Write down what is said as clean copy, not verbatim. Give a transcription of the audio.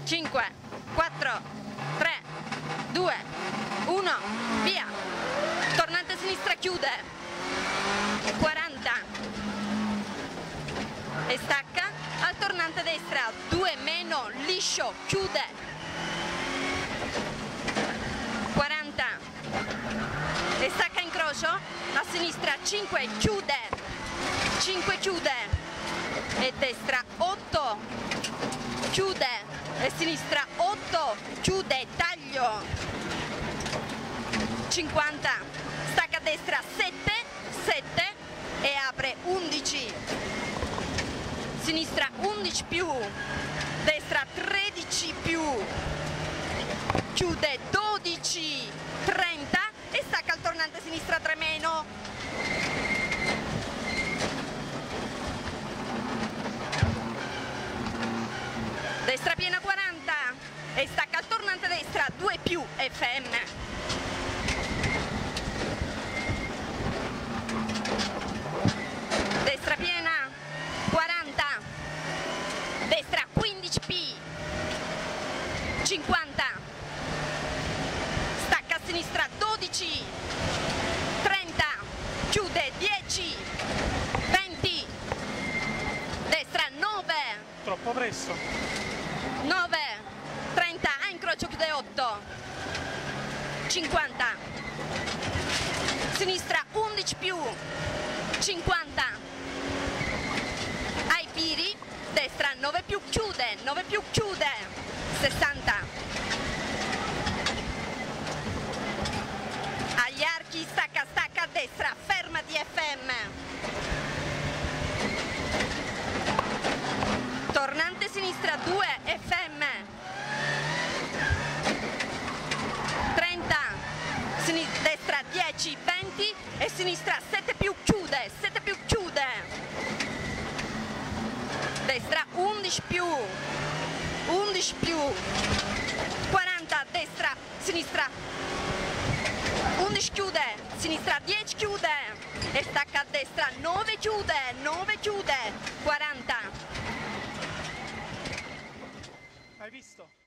5, 4, 3, 2, 1, via. Tornante sinistra chiude, 40 e stacca, al tornante destra 2 meno, liscio, chiude, 40 e stacca incrocio, a sinistra 5 chiude, 5 chiude e destra 8 chiude e sinistra 8 chiude, taglio, 50, stacca a destra 7 e apre 11, sinistra 11 più, destra 13 più, chiude 12, 30 e stacca al tornante sinistra 3 meno, destra piena 40 e stacca al tornante destra 2 più FM, destra piena 40, destra 15P, 50, stacca a sinistra 12, 30, chiude 10, 20, destra 9, Troppo presto. 9, 30, a incrocio chiude 8, 50, sinistra 11 più, 50, ai piri, destra 9 più chiude, 9 più chiude, 60, agli archi stacca, stacca a destra, ferma di FM, tornante sinistra 2 FM, 30, destra 10, 20 e sinistra 7 più chiude, 7 più chiude, destra 11 più, 11 più, 40, destra, sinistra 11 chiude, sinistra 10 chiude e stacca a destra 9 chiude, 9 chiude, 40. Hai visto?